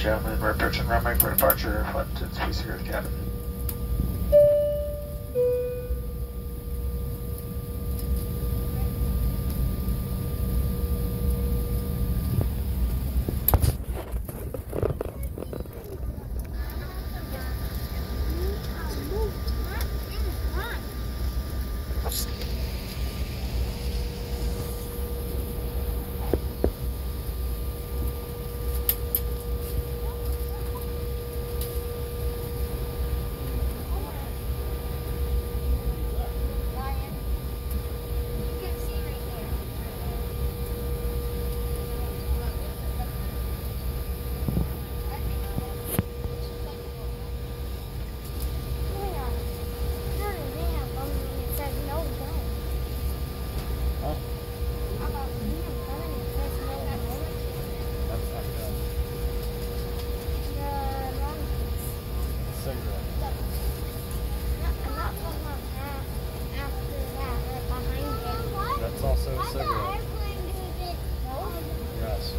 gentlemen, we're approaching runway for departure. London's please secure the cabin. That's also a cigarette. Yes.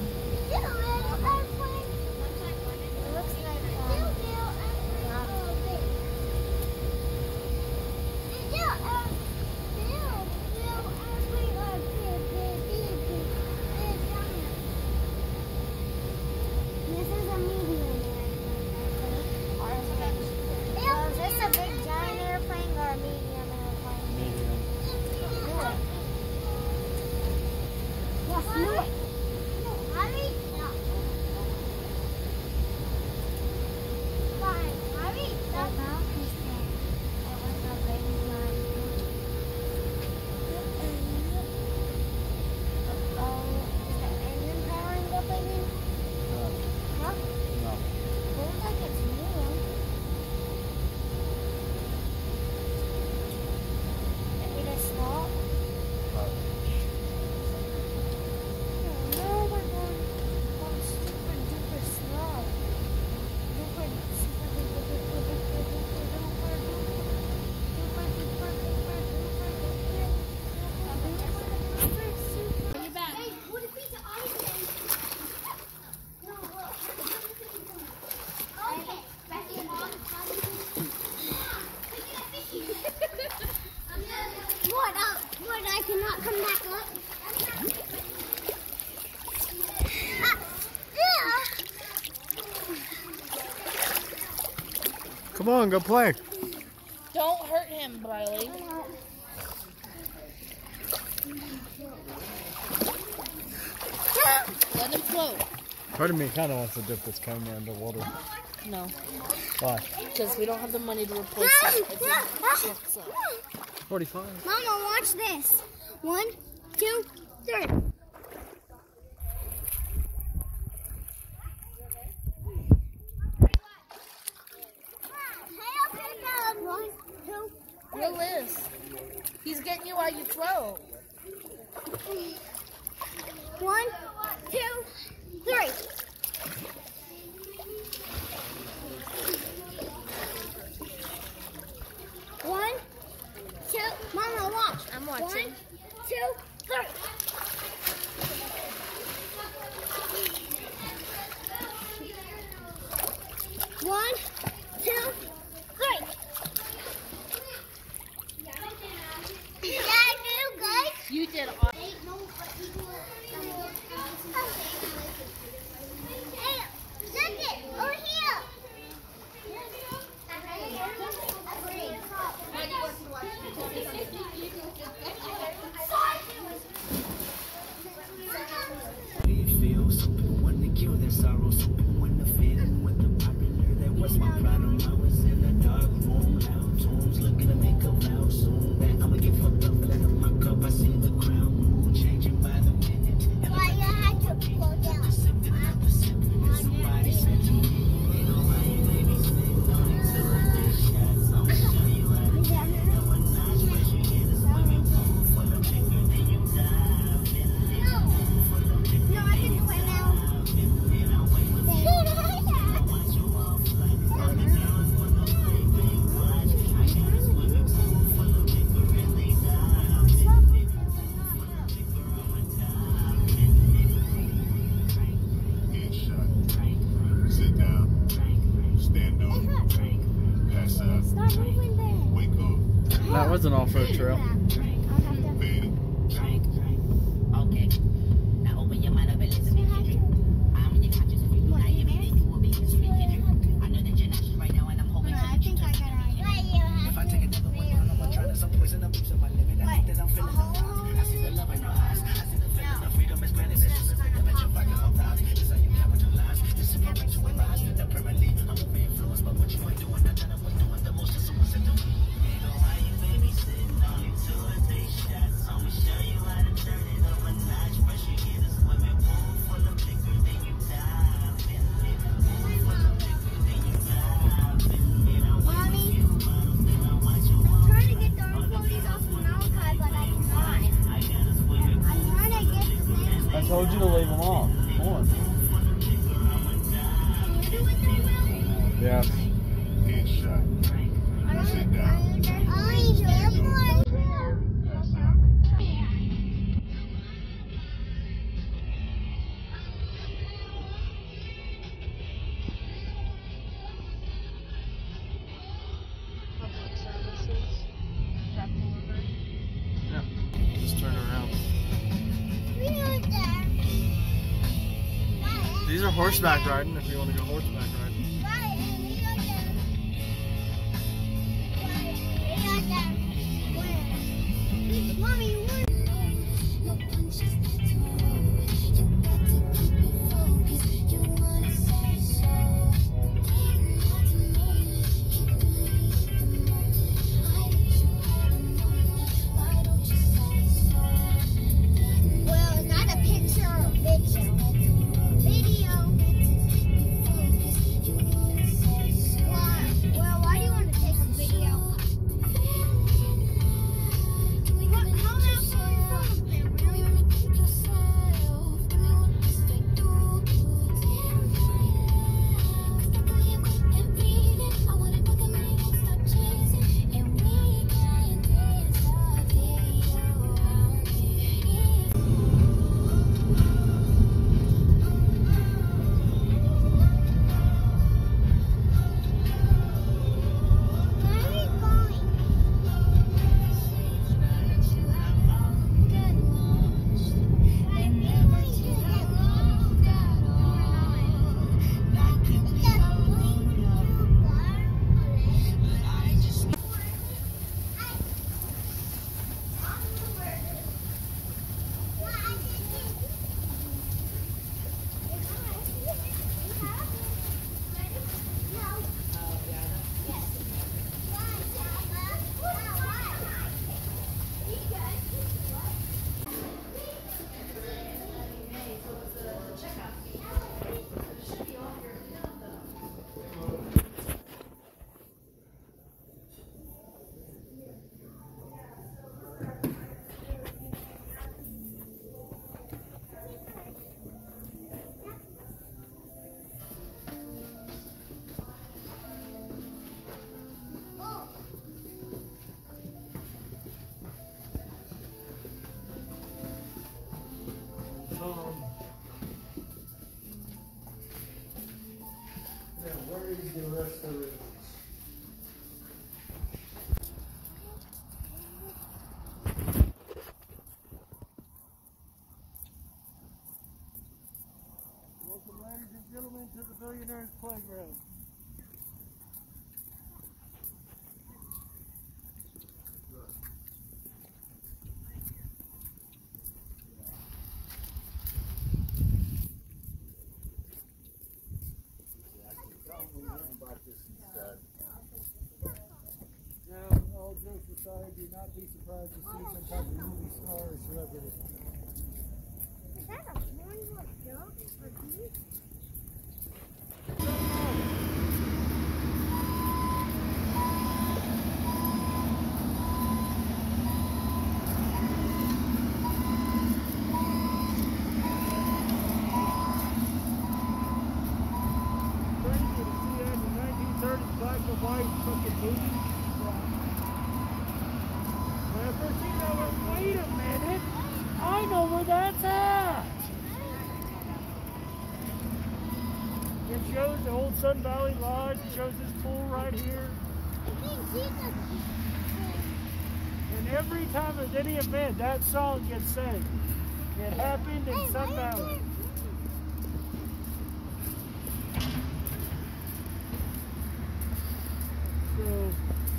What, I cannot come back up? Come on, go play. Don't hurt him, Briley. Let him float. Part of me kind of wants to dip this camera underwater. No. Why? Because we don't have the money to replace it. If it checks up. 45. Mama, watch this. 1, 2, 3. Real is. He's getting you while you float. 1, 2, 3. One, two. Mama, watch. I'm watching. 1, 2, 3. One, two, three. Did I do good? You did awesome. Stand up, pass out, Stop moving there. wake up, That was an off-road trail. bed. Okay. Now open your mind up and listen to me. I'm in your conscious if you do not hear me, then you will be speaking. I know that you're not just right now, and I'm hoping I think I got it. if I take another one, I'm not trying to some poison up to my limit. I think that I'm feeling the vibe. I see the love in your eyes. I see the feeling of freedom is granted. This is a dimension, fucking all ties. This is how you capitalize. This is my to rise. That permanently, I'm gonna be influenced by what you are doing. Not that I'm doing the most, just so what's it doing. Why you babysitting on me to a day shots? I'ma show you how to turn it up a notch. First you get a swimming pool full of liquor, then you dive in. Full of liquor, then you dive in. Mommy, I'm trying to get the floaties off the Malachi, but I cannot. I'm trying to get the things. I told you to leave them off. Come on. Can you do it though, Will? Yeah. Headshot. Sit down. Public services. Trap delivery. Yeah. Just turn around. These are horseback riding if you want to go horseback riding. Mommy, what? Well, is that a picture or a video? Video. Well, why do you want to take a video? What? How am I supposed to film them, really? Where are we going? Where is the rest of it? Welcome, ladies and gentlemen, to the Billionaire's Playground. Now, all jokes aside, do not be surprised to see some type of movie star or celebrity. Is that a hornbook joke for you? Crazy to see that in 1930s black and white fucking movie. When I first seen that, I went, wait a minute, I know where that's at. It's shows the old Sun Valley Lodge. He shows his pool right here. And every time there's any event, that song gets sang. It happened in Sun Valley. So,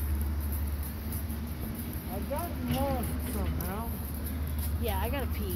I've gotten lost somehow. Yeah, I gotta pee.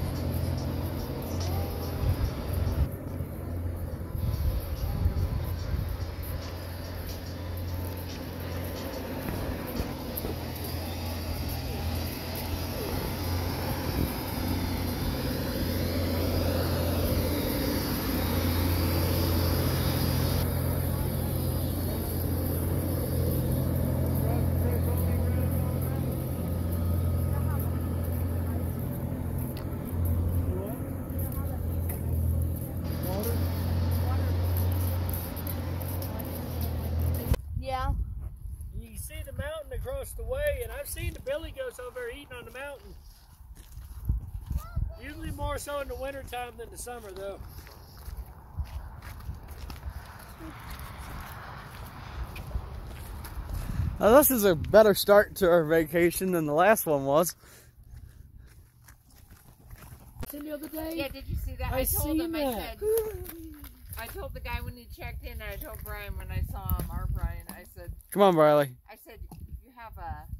Yeah. You can see the mountain across the way, and I've seen the billy goats over there eating on the mountain. Usually more so in the wintertime than the summer, though. Now this is a better start to our vacation than the last one was. The other day? Yeah, did you see that? I told him, I told the guy when he checked in, and I told Brian when I saw him, our Brian, I said, Come on, Briley. I said, you have a